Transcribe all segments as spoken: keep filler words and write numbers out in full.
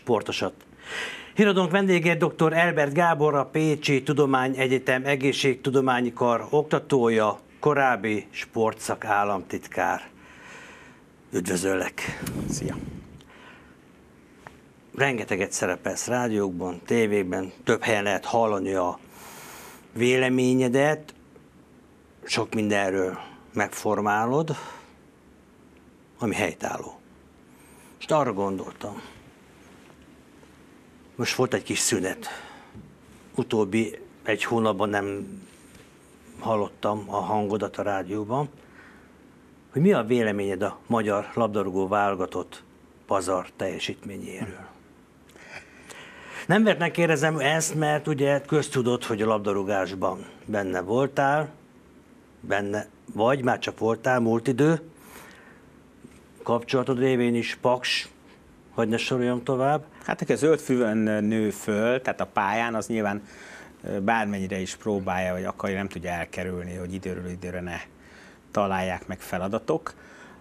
sportosat. Híradónk vendége dr. Elbert Gábor, a Pécsi Tudományegyetem Egészségtudományi Kar oktatója, korábbi sportszak államtitkár. Üdvözöllek! Szia! Rengeteget szerepelsz rádiókban, tévékben, több helyen lehet hallani a véleményedet, sok mindenről megformálod, ami helytálló. És arra gondoltam, most volt egy kis szünet, utóbbi egy hónapban nem hallottam a hangodat a rádióban, hogy mi a véleményed a magyar labdarúgó válogatott pazar teljesítményéről. Nem véletlenül kérdezem ezt, mert ugye köztudott, hogy a labdarúgásban benne voltál, benne vagy, már csak voltál múlt idő, kapcsolatod révén is Paks, hogy ne soroljam tovább. Hát aki a zöldfüvön nő föl, tehát a pályán, az nyilván bármennyire is próbálja, vagy akarja, nem tudja elkerülni, hogy időről időre ne találják meg feladatok.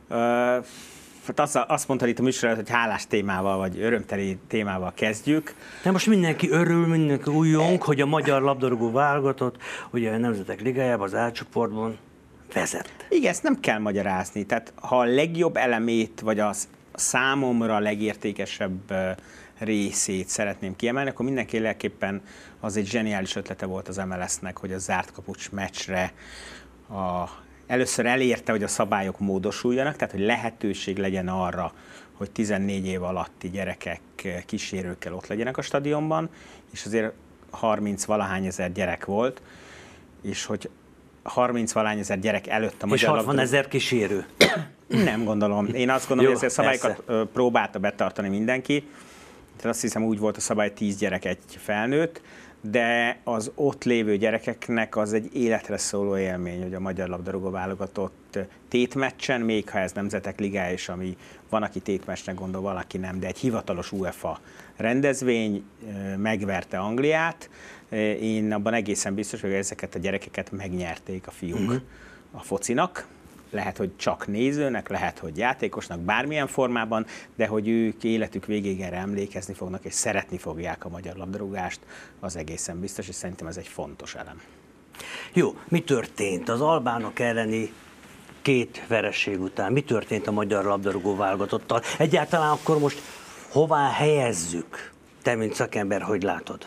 Hát azt mondta itt a műsorban, hogy hálás témával, vagy örömteli témával kezdjük. De most mindenki örül, mindenki újjong, hogy a magyar labdarúgó válogatott, ugye a Nemzetek Ligájában, az A csoportban vezet. Igen, ezt nem kell magyarázni. Tehát ha a legjobb elemét, vagy a számomra a legértékesebb részét szeretném kiemelni, akkor mindenképpen az egy zseniális ötlete volt az em el es-nek, hogy a zárt kapucs meccsre a először elérte, hogy a szabályok módosuljanak, tehát hogy lehetőség legyen arra, hogy tizennégy év alatti gyerekek kísérőkkel ott legyenek a stadionban, és azért harminc-valahány ezer gyerek volt, és hogy harminc-valahány ezer gyerek előtt a magyar és hatvan ezer kísérő. Nem gondolom. Én azt gondolom, Jó, hogy ezt a szabályokat persze. próbálta betartani mindenki. Tehát azt hiszem, úgy volt a szabály, tíz gyerek, egy felnőtt, de az ott lévő gyerekeknek az egy életre szóló élmény, hogy a magyar labdarúgó válogatott tétmeccsen, még ha ez Nemzetek Ligája is, ami van, aki tétmeccsnek gondol, valaki nem, de egy hivatalos UEFA rendezvény megverte Angliát. Én abban egészen biztos, hogy ezeket a gyerekeket megnyerték a fiúk uh-huh. a focinak. Lehet, hogy csak nézőnek, lehet, hogy játékosnak, bármilyen formában, de hogy ők életük végéig erre emlékezni fognak, és szeretni fogják a magyar labdarúgást, az egészen biztos, és szerintem ez egy fontos elem. Jó, mi történt az albánok elleni két vereség után? Mi történt a magyar labdarúgó válogatottal? Egyáltalán akkor most hová helyezzük? Te, mint szakember, hogy látod?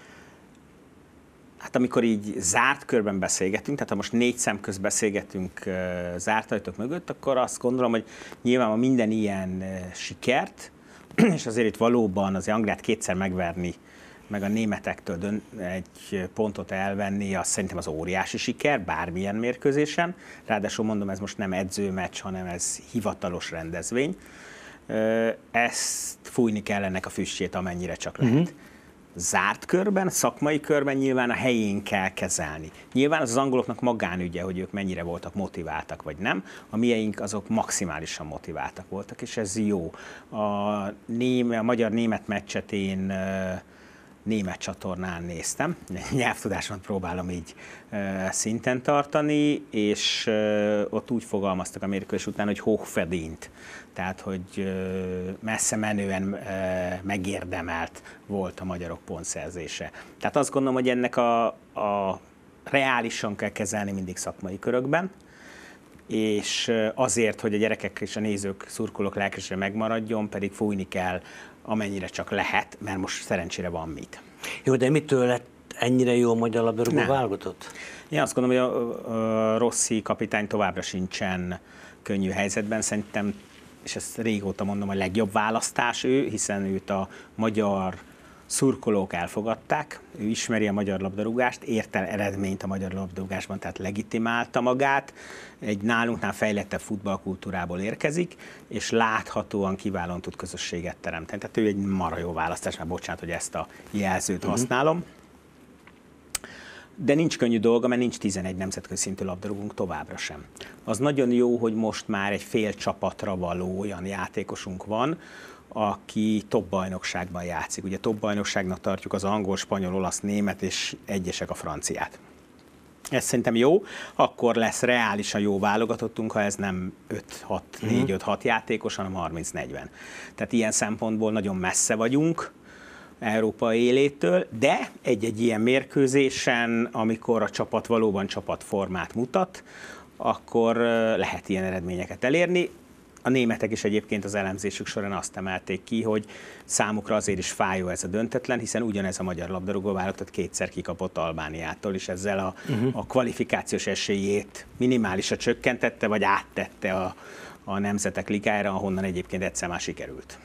Hát amikor így zárt körben beszélgetünk, tehát ha most négy szem közt beszélgetünk zárt ajtók mögött, akkor azt gondolom, hogy nyilván minden ilyen sikert, és azért itt valóban az Angliát kétszer megverni, meg a németektől egy pontot elvenni, az szerintem az óriási siker, bármilyen mérkőzésen. Ráadásul mondom, ez most nem edzőmeccs, hanem ez hivatalos rendezvény. Ezt fújni kell ennek a füstjét, amennyire csak lehet. Uh-huh. Zárt körben, szakmai körben nyilván a helyén kell kezelni. Nyilván az, az angoloknak magánügye, hogy ők mennyire voltak motiváltak, vagy nem. A mieink azok maximálisan motiváltak voltak, és ez jó. A, néme, a magyar-német meccset én uh, német csatornán néztem. Nyelvtudásomat próbálom így uh, szinten tartani, és uh, ott úgy fogalmaztak a mérkőzés után, hogy hochverdient. Tehát, hogy messze menően megérdemelt volt a magyarok pontszerzése. Tehát azt gondolom, hogy ennek a, a reálisan kell kezelni mindig szakmai körökben, és azért, hogy a gyerekek és a nézők, szurkolók lelkesre megmaradjon, pedig fújni kell, amennyire csak lehet, mert most szerencsére van mit. Jó, de mitől lett ennyire jó a magyar labdarúgó válogatott? Én azt gondolom, hogy a, a Rossi kapitány továbbra sincsen könnyű helyzetben. Szerintem, és ezt régóta mondom, a legjobb választás ő, hiszen őt a magyar szurkolók elfogadták, ő ismeri a magyar labdarúgást, ért el eredményt a magyar labdarúgásban, tehát legitimálta magát, egy nálunknál fejlettebb futballkultúrából érkezik, és láthatóan kiválóan tud közösséget teremteni. Tehát ő egy marha jó választás, már bocsánat, hogy ezt a jelzőt uh-huh. használom. De nincs könnyű dolga, mert nincs tizenegy nemzetközi szintű labdarúgunk továbbra sem. Az nagyon jó, hogy most már egy fél csapatra való olyan játékosunk van, aki top bajnokságban játszik. Ugye top bajnokságnak tartjuk az angol, spanyol, olasz, német és egyesek a franciát. Ez szerintem jó, akkor lesz reálisan jó válogatottunk, ha ez nem öt hat, négy öt hat játékos, hanem harminc negyven. Tehát ilyen szempontból nagyon messze vagyunk Európa élétől, de egy-egy ilyen mérkőzésen, amikor a csapat valóban csapatformát mutat, akkor lehet ilyen eredményeket elérni. A németek is egyébként az elemzésük során azt emelték ki, hogy számukra azért is fájó ez a döntetlen, hiszen ugyanez a magyar labdarúgó válogatott kétszer kikapott Albániától, és ezzel a, uh-huh. a kvalifikációs esélyét minimálisra csökkentette, vagy áttette a, a Nemzetek Ligájára, ahonnan egyébként egyszer már sikerült.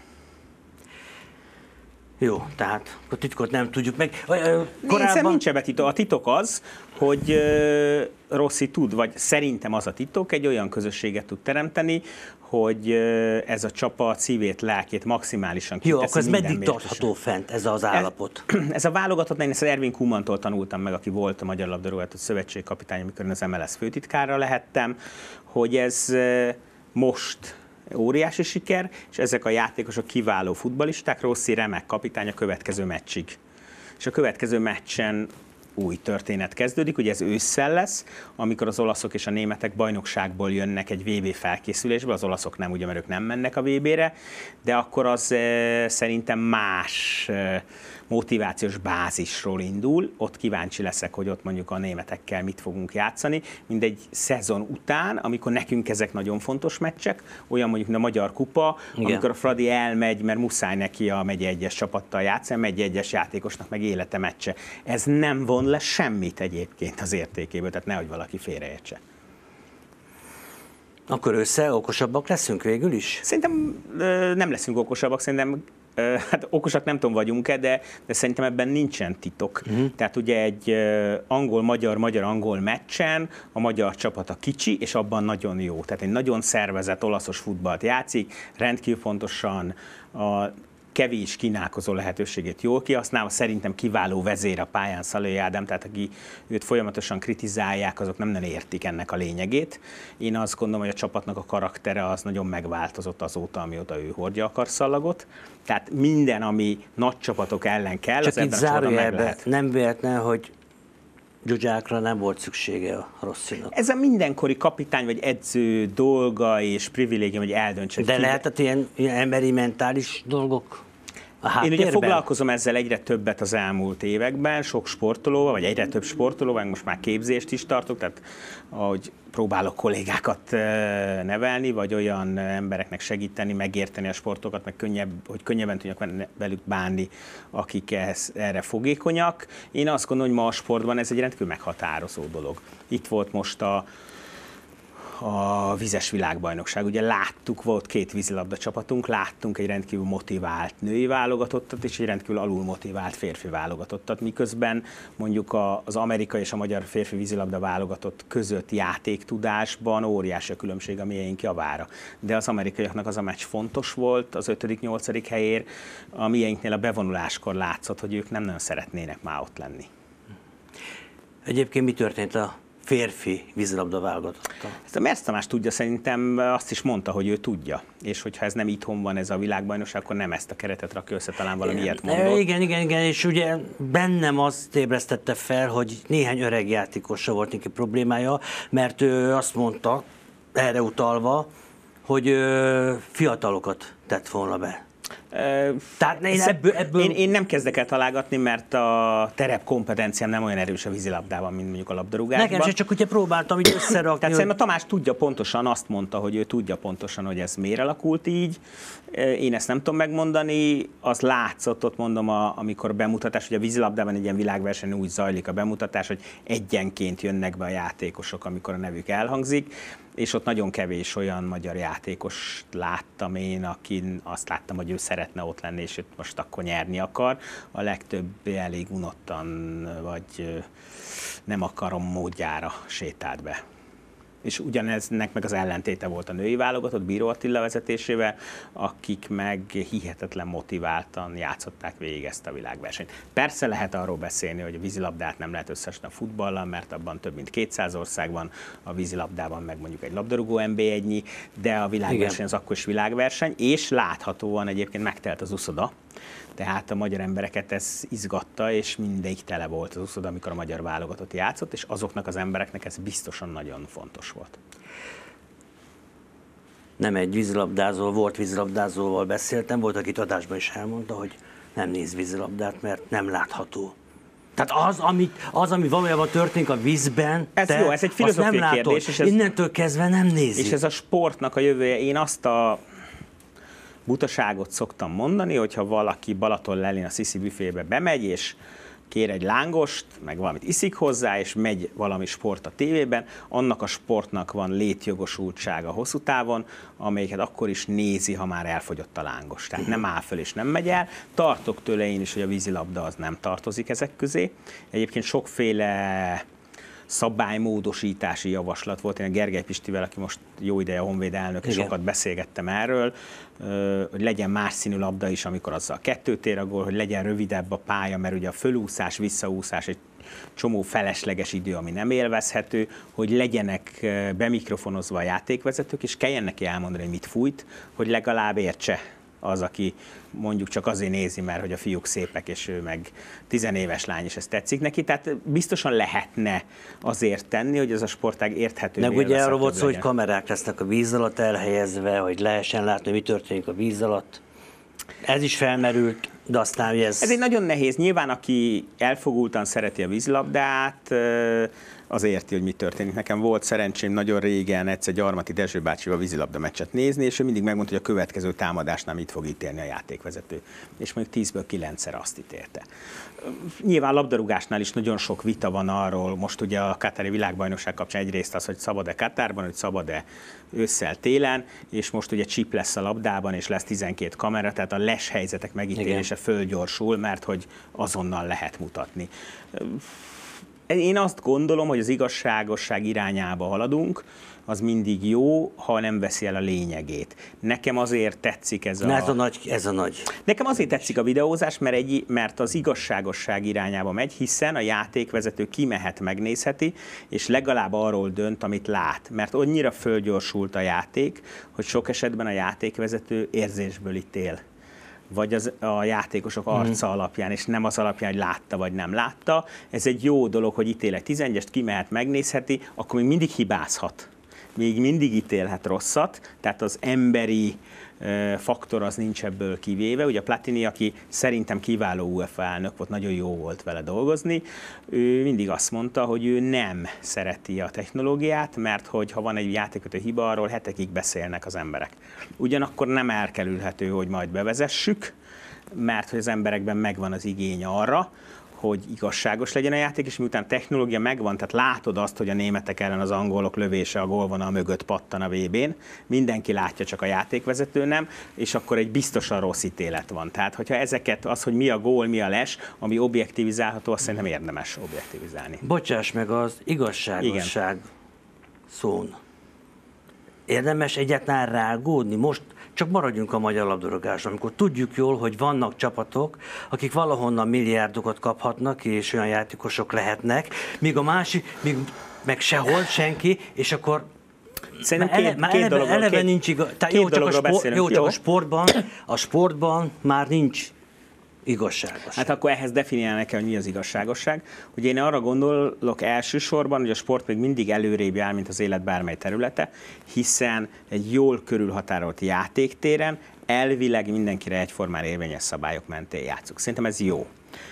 Jó, tehát a titkot nem tudjuk meg. Korábban... nincs ebbe titok. A titok az, hogy uh, Rossi tud, vagy szerintem az a titok, egy olyan közösséget tud teremteni, hogy uh, ez a csapat szívét, lelkét maximálisan kiteszi. Jó, akkor ez meddig tartható fent, ez az állapot? Ez, ez a válogatott, én ezt az Ervin Kumantól tanultam meg, aki volt a Magyar Labdarúgó Szövetségkapitány, amikor én az em el es főtitkára lehettem, hogy ez uh, most óriási siker, és ezek a játékosok kiváló futballisták, Rossi remek kapitány a következő meccsig. És a következő meccsen új történet kezdődik, ugye ez ősszel lesz, amikor az olaszok és a németek bajnokságból jönnek egy vé bé felkészülésbe, az olaszok nem, ugye, mert ők nem mennek a vé bére, de akkor az e, szerintem más e, motivációs bázisról indul, ott kíváncsi leszek, hogy ott mondjuk a németekkel mit fogunk játszani, mindegy szezon után, amikor nekünk ezek nagyon fontos meccsek, olyan mondjuk a Magyar Kupa, igen, amikor a Fradi elmegy, mert muszáj neki a megye egyes csapattal játszani, megye egyes játékosnak meg élete meccse. Ez nem von le semmit egyébként az értékéből, tehát nehogy valaki félreértse. Akkor össze okosabbak leszünk végül is? Szerintem nem leszünk okosabbak, szerintem hát okosak nem tudom vagyunk-e, de, de szerintem ebben nincsen titok. Uh-huh. Tehát ugye egy angol-magyar, magyar-angol meccsen a magyar csapat a kicsi, és abban nagyon jó. Tehát egy nagyon szervezett olaszos futballt játszik, rendkívül fontosan a kevés kínálkozó lehetőségét jól kihasználva, szerintem kiváló vezér a pályán Szalai Ádám, tehát aki őt folyamatosan kritizálják, azok nem nagyon értik ennek a lényegét. Én azt gondolom, hogy a csapatnak a karaktere az nagyon megváltozott azóta, amióta ő hordja a karszallagot. Tehát minden, ami nagy csapatok ellen kell, csak az ebben a csapatban meg lehet. Nem véletlen, hogy Zsuzsákra nem volt szüksége a Rossinak. Ez a mindenkori kapitány vagy edző dolga és privilégium, hogy eldöntse. De lehetett ilyen, ilyen emberi, mentális dolgok a háttérben? Én ugye foglalkozom ezzel egyre többet az elmúlt években, sok sportolóval, vagy egyre több sportolóval, most már képzést is tartok, tehát ahogy próbálok kollégákat nevelni, vagy olyan embereknek segíteni, megérteni a sportokat, meg könnyebb, hogy könnyebben tudjak velük bánni, akik ez, erre fogékonyak. Én azt gondolom, hogy ma a sportban ez egy rendkívül meghatározó dolog. Itt volt most a a vizes világbajnokság. Ugye láttuk, volt két vízilabda csapatunk, láttunk egy rendkívül motivált női válogatottat és egy rendkívül alul motivált férfi válogatottat, miközben mondjuk az amerikai és a magyar férfi vízilabda válogatott között játéktudásban óriási a különbség a miénk javára. De az amerikaiaknak az a meccs fontos volt az ötödik-nyolcadik helyér, a miénknél a bevonuláskor látszott, hogy ők nem nagyon szeretnének már ott lenni. Egyébként mi történt a férfi vízilabda válogatottal? Ezt a Mersz Tamás tudja, szerintem azt is mondta, hogy ő tudja. És hogyha ez nem itthon van, ez a világbajnokság, akkor nem ezt a keretet rakja össze, talán valami igen, ilyet mondott. Igen, igen, igen, és ugye bennem azt ébresztette fel, hogy néhány öreg játékosra volt neki problémája, mert ő azt mondta, erre utalva, hogy fiatalokat tett volna be. Tehát én, ebből, ebből... Én, én nem kezdek el találgatni, mert a terep kompetenciám nem olyan erős a vízilabdában, mint mondjuk a labdarúgásban. Nekem se, csak ugye próbáltam így összerakni. Tehát hogy... szerintem a Tamás tudja pontosan, azt mondta, hogy ő tudja pontosan, hogy ez miért alakult így. Én ezt nem tudom megmondani. Az látszott, ott mondom, a, amikor a bemutatás, hogy a vízilabdában egy ilyen világverseny úgy zajlik a bemutatás, hogy egyenként jönnek be a játékosok, amikor a nevük elhangzik, és ott nagyon kevés olyan magyar játékos láttam én, akin azt láttam, hogy ő szeretne ott lenni, és őt most akkor nyerni akar. A legtöbb elég unottan, vagy nem akarom módjára sétált be. És ugyaneznek meg az ellentéte volt a női válogatott Bíró Attila vezetésével, akik meg hihetetlen motiváltan játszották végig ezt a világversenyt. Persze lehet arról beszélni, hogy a vízilabdát nem lehet összesen a futballal, mert abban több mint kétszáz ország van, a vízilabdában meg mondjuk egy labdarúgó en bé egy-nyi, de a világverseny Igen. az akkor is világverseny, és láthatóan egyébként megtelt az uszoda. Tehát a magyar embereket ez izgatta, és mindegyik tele volt az uszoda, amikor a magyar válogatott játszott, és azoknak az embereknek ez biztosan nagyon fontos volt. Nem egy vízilabdázó, volt vízilabdázóval beszéltem, volt, akit adásban is elmondta, hogy nem néz vízilabdát, mert nem látható. Tehát az, ami, az, ami valójában történik a vízben, ez te jó, ez egy filozófiai kérdés. És ez, innentől kezdve nem nézi. És ez a sportnak a jövője. Én azt a butaságot szoktam mondani, hogyha valaki Balaton lelén a Sisi büfébe bemegy, és kér egy lángost, meg valamit iszik hozzá, és megy valami sport a tévében, annak a sportnak van létjogosultsága hosszú távon, amelyiket akkor is nézi, ha már elfogyott a lángos. Tehát nem áll föl és nem megy el. Tartok tőle én is, hogy a vízilabda az nem tartozik ezek közé. Egyébként sokféle szabálymódosítási javaslat volt. Én a Gergely Pistivel, aki most jó ideje a Honvéd elnök, és sokat beszélgettem erről, hogy legyen más színű labda is, amikor azzal kettőt ér a gól, hogy legyen rövidebb a pálya, mert ugye a fölúszás, visszaúszás egy csomó felesleges idő, ami nem élvezhető, hogy legyenek bemikrofonozva a játékvezetők, és kelljen neki elmondani, hogy mit fújt, hogy legalább értse az, aki mondjuk csak azért nézi, mert hogy a fiúk szépek, és ő meg tizenéves lány, és ez tetszik neki. Tehát biztosan lehetne azért tenni, hogy ez a sportág érthető. Meg ugye arról volt szó, hogy kamerák lesznek a víz alatt elhelyezve, hogy lehessen látni, mi történik a víz alatt. Ez is felmerült, de aztán ez... Ez egy nagyon nehéz. Nyilván, aki elfogultan szereti a vízilabdát, az érti, hogy mi történik. Nekem volt szerencsém nagyon régen egyszer Gyarmati Dezső bácsival vízilabda meccset nézni, és ő mindig megmondta, hogy a következő támadásnál mit fog ítélni a játékvezető. És mondjuk tízből kilencszer azt ítélte. Nyilván labdarúgásnál is nagyon sok vita van arról, most ugye a katári világbajnokság kapcsán egyrészt az, hogy szabad-e Katárban, hogy szabad-e ősszel-télen, és most ugye chip lesz a labdában, és lesz tizenkét kamera, tehát a les helyzetek megítélése fölgyorsul, mert hogy azonnal lehet mutatni. Én azt gondolom, hogy az igazságosság irányába haladunk, az mindig jó, ha nem veszi el a lényegét. Nekem azért tetszik ez a... Na ez a nagy, ez a nagy. Nekem azért tetszik a videózás, mert, egy, mert az igazságosság irányába megy, hiszen a játékvezető kimehet, megnézheti, és legalább arról dönt, amit lát. Mert annyira fölgyorsult a játék, hogy sok esetben a játékvezető érzésből ítél. Vagy az, a játékosok arca mm. alapján, és nem az alapján, hogy látta vagy nem látta. Ez egy jó dolog, hogy ítél egy tizenegyest, kimehet, megnézheti, akkor még mindig hibázhat. Még mindig ítélhet rosszat, tehát az emberi uh, faktor az nincs ebből kivéve. Ugye a Platini, aki szerintem kiváló u ef á elnök volt, nagyon jó volt vele dolgozni, ő mindig azt mondta, hogy ő nem szereti a technológiát, mert hogy ha van egy játékvető hiba, arról hetekig beszélnek az emberek. Ugyanakkor nem elkerülhető, hogy majd bevezessük, mert hogy az emberekben megvan az igény arra, hogy igazságos legyen a játék, és miután technológia megvan, tehát látod azt, hogy a németek ellen az angolok lövése a gólvonal mögött pattan a vé bén, mindenki látja, csak a játékvezető nem, és akkor egy biztosan rossz ítélet van. Tehát, hogyha ezeket, az, hogy mi a gól, mi a les, ami objektivizálható, azt szerintem érdemes objektivizálni. Bocsáss meg, az igazságosság Igen. szón. Érdemes egyáltalán rágódni? Most csak maradjunk a magyar labdarúgáson, amikor tudjuk jól, hogy vannak csapatok, akik valahonnan milliárdokat kaphatnak, és olyan játékosok lehetnek, míg a másik, míg meg sehol senki, és akkor Szerintem két, már két eleve, dologról, eleve két, nincs igaz, tehát két jó, csak, a, sport, jó, csak jó. a sportban, a sportban már nincs igazságos. Hát akkor ehhez definiálni kell, hogy mi az igazságosság. Hogy én arra gondolok elsősorban, hogy a sport még mindig előrébb jár, mint az élet bármely területe, hiszen egy jól körülhatárolt játéktéren elvileg mindenkire egyformán érvényes szabályok mentén játszunk. Szerintem ez jó.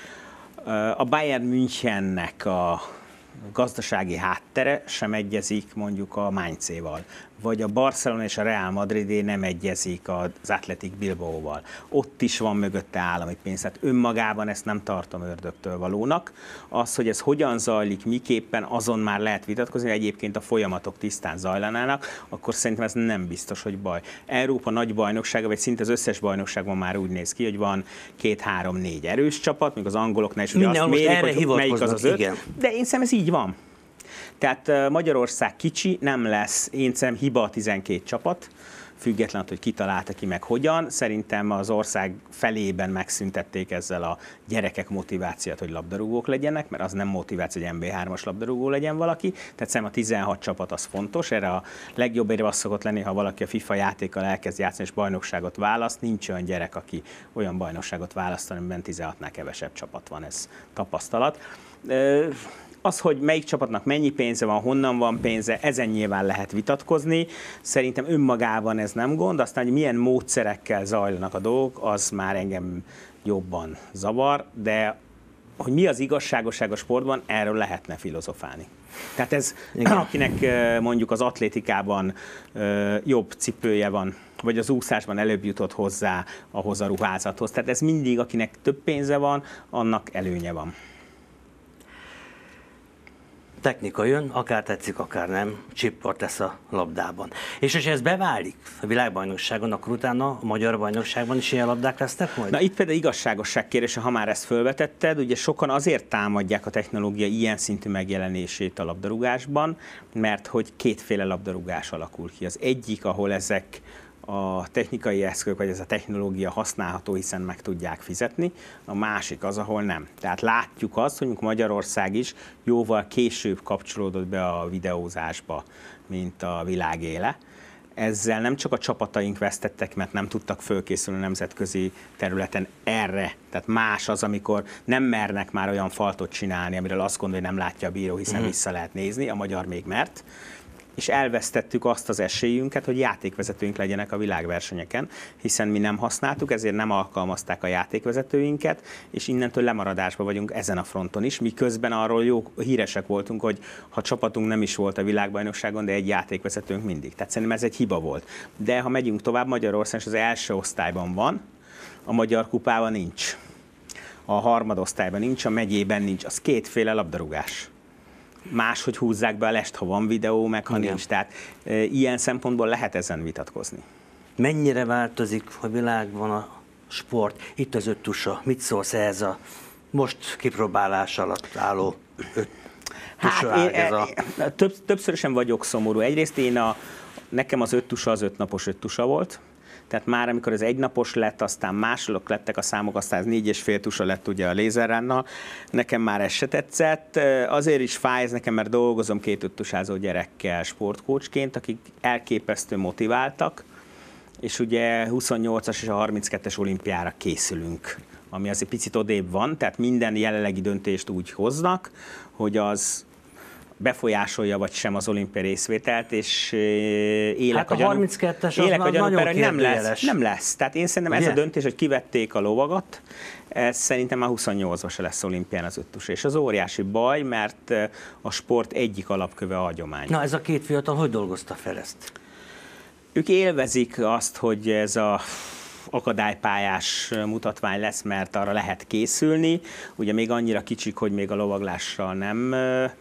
A Bayern Münchennek a gazdasági háttere sem egyezik mondjuk a Mainzéval, vagy a Barcelona és a Real Madridé nem egyezik az Athletic Bilbaóval. Ott is van mögötte állami pénz, tehát önmagában ezt nem tartom ördögtől valónak. Az, hogy ez hogyan zajlik, miképpen, azon már lehet vitatkozni, egyébként a folyamatok tisztán zajlanának, akkor szerintem ez nem biztos, hogy baj. Európa nagy bajnoksága, vagy szinte az összes bajnokságban már úgy néz ki, hogy van két, három, négy erős csapat, még az angoloknál is ugye azt mérik, hogy melyik az az öt, igen. De én szerintem ez így van. Tehát Magyarország kicsi, nem lesz, én szerintem hiba tizenkét csapat, függetlenül, hogy kitalálta ki meg hogyan. Szerintem az ország felében megszüntették ezzel a gyerekek motivációt, hogy labdarúgók legyenek, mert az nem motiváció, hogy em bé hármas labdarúgó legyen valaki. Tehát szerintem a tizenhat csapat az fontos. Erre a legjobb érve az szokott lenni, ha valaki a FIFA játékkal elkezd játszani és bajnokságot választ. Nincs olyan gyerek, aki olyan bajnokságot választ, amiben tizenhatnál kevesebb csapat van, ez tapasztalat. Az, hogy melyik csapatnak mennyi pénze van, honnan van pénze, ezen nyilván lehet vitatkozni. Szerintem önmagában ez nem gond, aztán, hogy milyen módszerekkel zajlanak a dolgok, az már engem jobban zavar, de hogy mi az igazságosság a sportban, erről lehetne filozofálni. Tehát ez, igen, akinek mondjuk az atlétikában jobb cipője van, vagy az úszásban előbb jutott hozzá ahhoz a ruházathoz. Tehát ez mindig, akinek több pénze van, annak előnye van. Technika jön, akár tetszik, akár nem, csippart tesz a labdában. És hogyha ez beválik a világbajnokságon, akkor utána a magyar bajnokságban is ilyen labdák lesznek majd? Na itt például igazságosság kérdése, ha már ezt felvetetted, ugye sokan azért támadják a technológia ilyen szintű megjelenését a labdarúgásban, mert hogy kétféle labdarúgás alakul ki. Az egyik, ahol ezek a technikai eszközök, vagy ez a technológia használható, hiszen meg tudják fizetni, a másik az, ahol nem. Tehát látjuk azt, hogy Magyarország is jóval később kapcsolódott be a videózásba, mint a világ éle. Ezzel nem csak a csapataink vesztettek, mert nem tudtak fölkészülni nemzetközi területen erre. Tehát más az, amikor nem mernek már olyan faltot csinálni, amiről azt gondolja, hogy nem látja a bíró, hiszen mm. vissza lehet nézni, a magyar még mert. És elvesztettük azt az esélyünket, hogy játékvezetőink legyenek a világversenyeken, hiszen mi nem használtuk, ezért nem alkalmazták a játékvezetőinket, és innentől lemaradásban vagyunk ezen a fronton is, miközben arról jó híresek voltunk, hogy ha csapatunk nem is volt a világbajnokságon, de egy játékvezetőnk mindig. Tehát szerintem ez egy hiba volt. De ha megyünk tovább, Magyarország az első osztályban van, a Magyar Kupában nincs. A harmadosztályban nincs, a megyében nincs. Az kétféle labdarúgás. Máshogy húzzák be a lest, ha van videó, meg ha igen. nincs. Tehát e, ilyen szempontból lehet ezen vitatkozni. Mennyire változik a világban a sport? Itt az öt tusa. Mit szólsz ehhez a most kipróbálás alatt álló öt tusa hát, én, a... több, Többszörösen vagyok szomorú. Egyrészt én a, nekem az öt tusa az öt napos öt tusa volt. Tehát már amikor ez egynapos lett, aztán másolok lettek a számok, aztán ez négy és fél tusa lett ugye a lézerránnal. Nekem már ez se tetszett. Azért is fáj ez nekem, mert dolgozom két öttusázó gyerekkel sportkócsként, akik elképesztő motiváltak, és ugye huszonnyolcas és a harminckettes olimpiára készülünk, ami azért picit odébb van, tehát minden jelenlegi döntést úgy hoznak, hogy az befolyásolja vagy sem az olimpia részvételt, és élek hát a, a gyanú, harminckettes az élek a gyanú, nagyon nem lesz, nem lesz. Tehát én szerintem ugye? Ez a döntés, hogy kivették a lovagat, ez szerintem már huszonnyolcban se lesz olimpián az öttus. És az óriási baj, mert a sport egyik alapköve a hagyomány. Na ez a két fiatal hogy dolgozta fel ezt? Ők élvezik azt, hogy ez a akadálypályás mutatvány lesz, mert arra lehet készülni. Ugye még annyira kicsik, hogy még a lovaglással nem...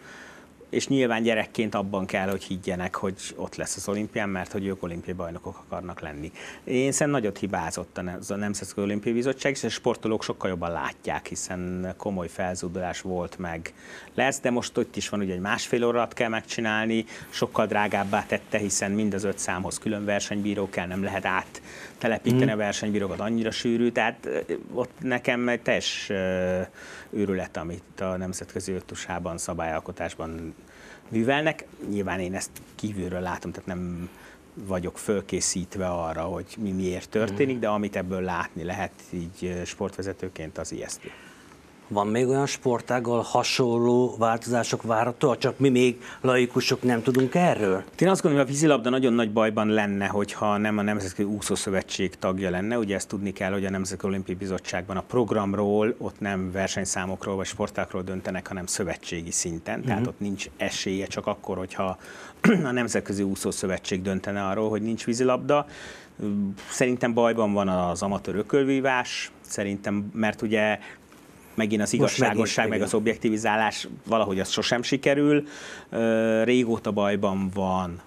És nyilván gyerekként abban kell, hogy higgyenek, hogy ott lesz az olimpián, mert hogy ők olimpiai bajnokok akarnak lenni. Én szerintem nagyot hibázott a Nemzetközi Olimpiai Bizottság, és a sportolók sokkal jobban látják, hiszen komoly felzúdulás volt meg lesz, de most ott is van, ugye egy másfél órát kell megcsinálni, sokkal drágábbá tette, hiszen mind az öt számhoz külön versenybíró kell, nem lehet áttelepíteni mm. a versenybírókat, annyira sűrű, tehát ott nekem egy teljes őrület, amit a nemzetközi öttusában, szabályalkotásban művelnek. Nyilván én ezt kívülről látom, tehát nem vagyok fölkészítve arra, hogy mi miért történik, de amit ebből látni lehet így sportvezetőként, az ijesztő. Van még olyan sportággal hasonló változások várhatóak, csak mi még laikusok nem tudunk erről? Én azt gondolom, hogy a vízilabda nagyon nagy bajban lenne, hogyha nem a Nemzetközi Úszószövetség tagja lenne. Ugye ezt tudni kell, hogy a Nemzetközi Olimpiai Bizottságban a programról, ott nem versenyszámokról vagy sportákról döntenek, hanem szövetségi szinten. Tehát uh-huh. ott nincs esélye, csak akkor, hogyha a Nemzetközi Úszószövetség döntene arról, hogy nincs vízilabda. Szerintem bajban van az amatőr ökölvívás, szerintem, mert ugye megint az igazságosság, meg az objektivizálás, valahogy az sosem sikerül. Régóta bajban van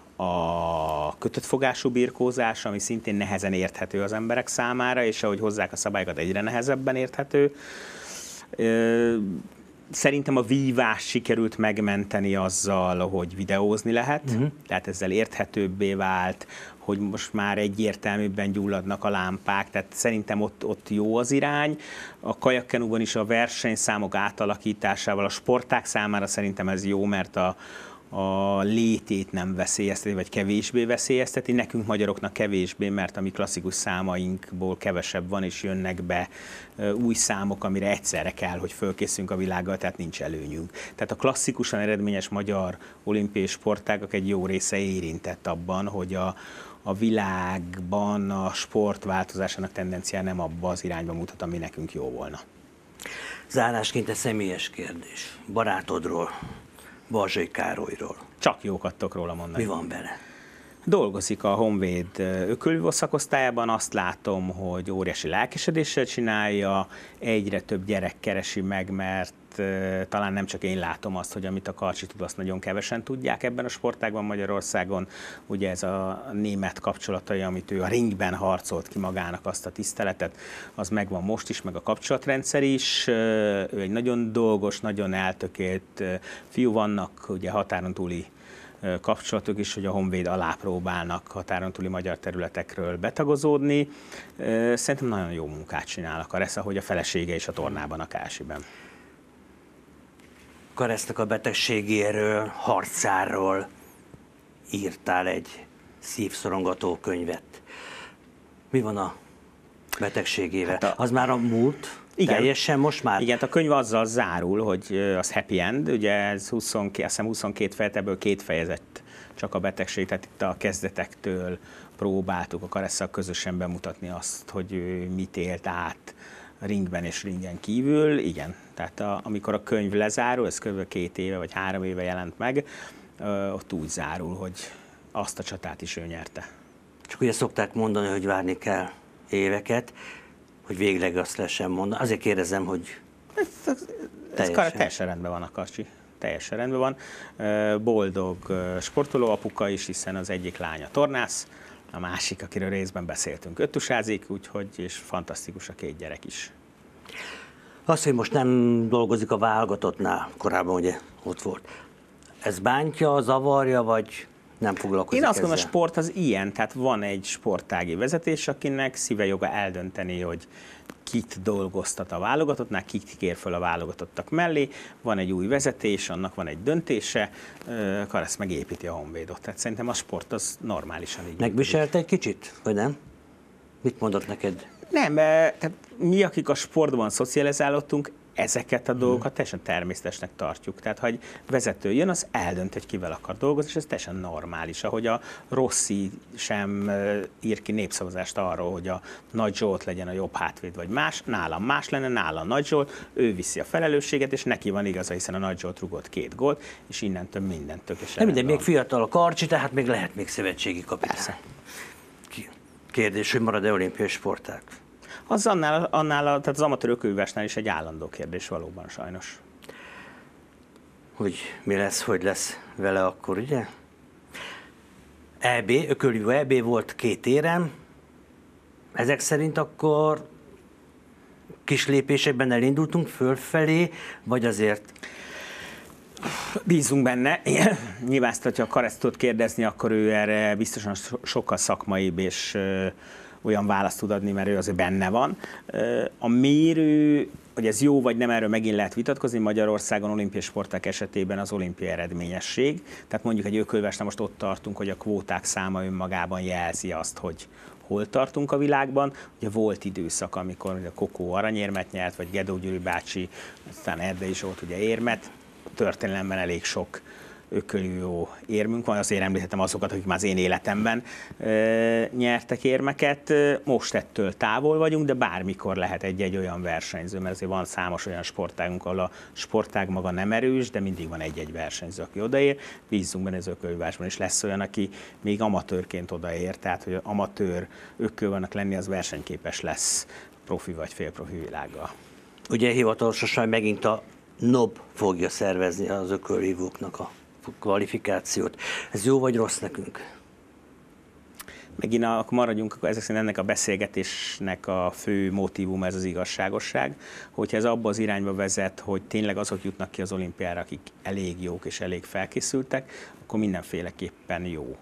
a kötött fogású birkózás, ami szintén nehezen érthető az emberek számára, és ahogy hozzák a szabályokat, egyre nehezebben érthető. Szerintem a vívás sikerült megmenteni azzal, hogy videózni lehet, uh-huh. tehát ezzel érthetőbbé vált, hogy most már egyértelműbben gyulladnak a lámpák, tehát szerintem ott, ott jó az irány. A kajakkenúban is a versenyszámok átalakításával a sportág számára szerintem ez jó, mert a a létét nem veszélyezteti, vagy kevésbé veszélyezteti. Nekünk magyaroknak kevésbé, mert a mi klasszikus számainkból kevesebb van, és jönnek be új számok, amire egyszerre kell, hogy fölkészülünk a világgal, tehát nincs előnyünk. Tehát a klasszikusan eredményes magyar olimpiai sportágak egy jó része érintett abban, hogy a, a világban a sport változásának tendenciája nem abba az irányba mutat, ami nekünk jó volna. Zárásként egy személyes kérdés. Barátodról, Balzsai Károlyról. Csak jókat tudok róla mondani. Mi van vele? Dolgozik a Honvéd ökölvívó szakosztályában, azt látom, hogy óriási lelkesedéssel csinálja, egyre több gyerek keresi meg, mert talán nem csak én látom azt, hogy amit a Karcsi tud, azt nagyon kevesen tudják ebben a sportágban Magyarországon. Ugye ez a német kapcsolatai, amit ő a ringben harcolt ki magának, azt a tiszteletet, az megvan most is, meg a kapcsolatrendszer is. Ő egy nagyon dolgos, nagyon eltökélt fiú, vannak ugye határon túli kapcsolatok is, hogy a Honvéd alá próbálnak határon túli magyar területekről betagozódni. Szerintem nagyon jó munkát csinál a Karesz, ahogy a felesége is a tornában, a Kálsiben. Karesznek a betegségéről, harcáról írtál egy szívszorongató könyvet. Mi van a betegségével? Hát a... Az már a múlt? Igen. Teljesen most már? Igen, a könyv azzal zárul, hogy az happy end, ugye ez huszonkettő, azt hiszem huszonkettő fejezet, ebből két fejezet csak a betegség, tehát itt a kezdetektől próbáltuk a Karesszal közösen bemutatni azt, hogy ő mit élt át ringben és ringen kívül. Igen, tehát a, amikor a könyv lezárul, ez kb. két éve vagy három éve jelent meg, ott úgy zárul, hogy azt a csatát is ő nyerte. Csak ugye szokták mondani, hogy várni kell éveket, hogy végleg azt lehessen mondani. Azért kérdezem, hogy ez, ez, teljesen. Ez teljesen rendben van a Karcsi. Teljesen rendben van. Boldog sportoló apuka is, hiszen az egyik lánya tornász, a másik, akiről részben beszéltünk, öttusázik, úgyhogy és fantasztikus a két gyerek is. Azt, hogy most nem dolgozik a válogatottnál, korábban ugye ott volt. Ez bántja, zavarja, vagy nem foglalkozik? Én azt gondolom, ezzel? a sport az ilyen, tehát van egy sportági vezetés, akinek szíve joga eldönteni, hogy kit dolgoztat a válogatottnál, kit kér föl a válogatottak mellé, van egy új vezetés, annak van egy döntése, Karesz megépíti a Honvédot. Tehát szerintem a sport az normálisan így. Megviselte egy kicsit, vagy nem? Mit mondott neked? Nem, tehát mi, akik a sportban szocializálódtunk, ezeket a dolgokat teljesen természetesnek tartjuk. Tehát, ha egy vezető jön, az eldönt, hogy kivel akar dolgozni, és ez teljesen normális. Ahogy a Rossi sem ír ki népszavazást arról, hogy a Nagy Zsolt legyen a jobb hátvéd, vagy más, nálam más lenne, nálam Nagy Zsolt, ő viszi a felelősséget, és neki van igaza, hiszen a Nagy Zsolt rugott két gólt, és innentől mindent tökéletesen. Nem minden, még fiatal a Karcsi, tehát még lehet még szövetségi kapitány. Persze. Kérdés, hogy marad-e olimpiai sportág? Az annál, annál a, tehát az amatőr ökölvívásnál is egy állandó kérdés valóban sajnos. Hogy mi lesz, hogy lesz vele akkor, ugye? é bé, ökölvívó é bé volt két érem. Ezek szerint akkor kis lépésekben elindultunk fölfelé, vagy azért... Bízunk benne. Nyilván, hogyha a Karesz tud kérdezni, akkor ő erre biztosan sokkal szakmaibb és olyan választ tud adni, mert ő azért benne van. A mérő, hogy ez jó vagy nem, erről megint lehet vitatkozni. Magyarországon olimpiai sporták esetében az olimpiai eredményesség. Tehát mondjuk egy ökölvívásnál most ott tartunk, hogy a kvóták száma önmagában jelzi azt, hogy hol tartunk a világban. Ugye volt időszak, amikor a Kokó aranyérmet nyert, vagy Gedó Gyuri bácsi, aztán Erdei Zsolt ugye érmet. Történelemben elég sok ökölvívó érmünk van, azért említettem azokat, akik már az én életemben e, nyertek érmeket. Most ettől távol vagyunk, de bármikor lehet egy-egy olyan versenyző, mert azért van számos olyan sportágunk, ahol a sportág maga nem erős, de mindig van egy-egy versenyző, aki odaér. Bízzunk benne, az ökölvívásban is lesz olyan, aki még amatőrként odaér, tehát hogy amatőr ökölvannak lenni, az versenyképes lesz profi vagy félprofi világgal. Ugye hivatalosan megint a NOB fogja szervezni az ökölvívóknak a kvalifikációt. Ez jó vagy rossz nekünk? megint akkor maradjunk, akkor ezek szerint ennek a beszélgetésnek a fő motívum ez az igazságosság, hogyha ez abba az irányba vezet, hogy tényleg azok jutnak ki az olimpiára, akik elég jók és elég felkészültek, akkor mindenféleképpen jó.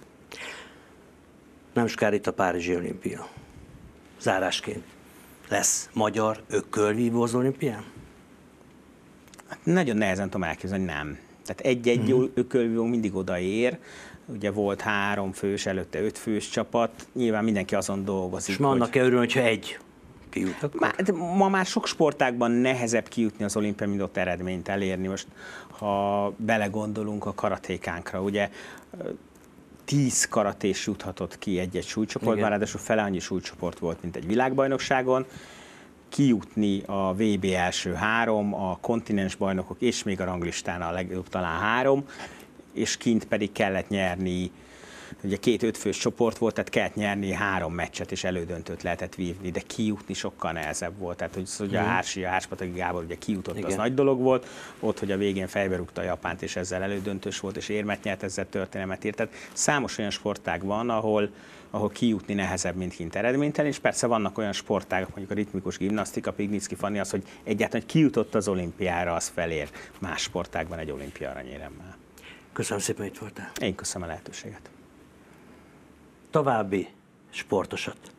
Nem sokára itt a Párizsi olimpia. Zárásként. Lesz magyar ökölvívó az olimpián? Hát nagyon nehezen tudom elképzelni, nem. Tehát egy-egy uh-huh. ökölvívó mindig odaér. Ugye volt három fős, előtte öt fős csapat, nyilván mindenki azon dolgozik. És ma annak kell örülni, hogyha egy kijut akkor? Má, ma már sok sportágban nehezebb kijutni az olimpián, mint ott eredményt elérni. Most, ha belegondolunk a karatékánkra, ugye tíz karatés juthatott ki egy-egy súlycsoportban, ráadásul fele annyi súlycsoport volt, mint egy világbajnokságon. Kijutni a vé bé első három, a kontinens bajnokok és még a ranglistán a legjobb talán három, és kint pedig kellett nyerni, ugye két ötfős csoport volt, tehát kellett nyerni három meccset, és elődöntőt lehetett vívni, de kijutni sokkal nehezebb volt. Tehát, hogy, hogy a Hársi, a Hárspataki Gábor ugye kijutott, igen, az nagy dolog volt, ott, hogy a végén fejbe rúgta a Japánt, és ezzel elődöntős volt, és érmet nyert, ezzel történelmet írt. Tehát számos olyan sportág van, ahol, ahol kijutni nehezebb, mint kint eredménytelen, és persze vannak olyan sportágok, mondjuk a ritmikus gimnasztika, Pignicki Fanni, az, hogy egyáltalán hogy kijutott az olimpiára, az felér más sportágban egy olimpia aranyéremmel. Köszönöm szépen, hogy itt voltál. Én köszönöm a lehetőséget. További sportosat